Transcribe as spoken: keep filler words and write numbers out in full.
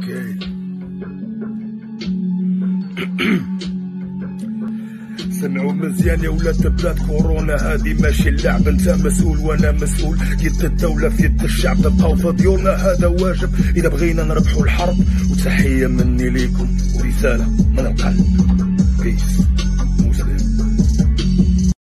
سمعوا مزيان يا ولاد بلاد كورونا هادي ماشي اللعب، انت مسؤول وانا مسؤول، يد الدولة في يد الشعب، نبقاو في ديورنا هذا واجب اذا بغينا نربحوا الحرب. وتحية مني ليكم ورسالة من القلب. بيس.